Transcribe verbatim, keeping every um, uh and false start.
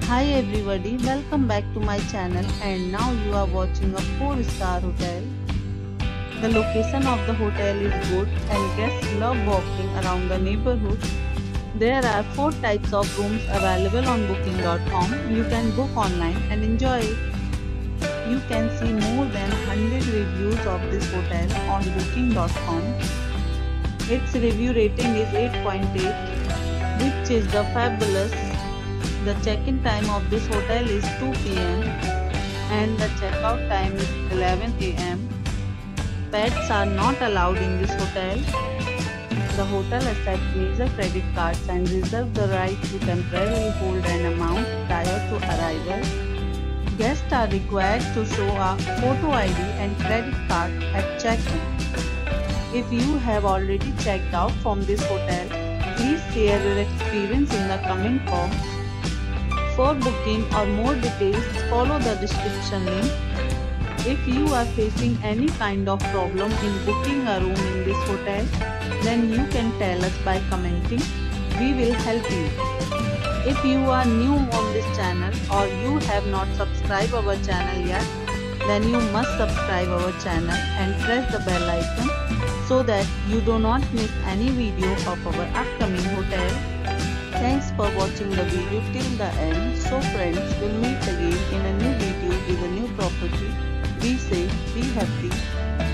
Hi everybody, welcome back to my channel and now you are watching a four star hotel. The location of the hotel is good and guests love walking around the neighborhood. There are four types of rooms available on booking dot com. You can book online and enjoy it. You can see more than one hundred reviews of this hotel on booking dot com. Its review rating is eight point eight, which is the fabulous. The check-in time of this hotel is two p m and the check-out time is eleven a m Pets are not allowed in this hotel. The hotel accepts major credit cards and reserves the right to temporarily hold an amount prior to arrival. Guests are required to show a photo I D and credit card at check-in. If you have already checked out from this hotel, please share your experience in the comment box. For booking or more details, follow the description link. If you are facing any kind of problem in booking a room in this hotel, then you can tell us by commenting. We will help you. If you are new on this channel or you have not subscribed our channel yet, then you must subscribe our channel and press the bell icon so that you do not miss any video of our upcoming hotel. Thanks for watching the video till the end. So friends, we'll meet again in a new video with a new property. Be safe, be happy.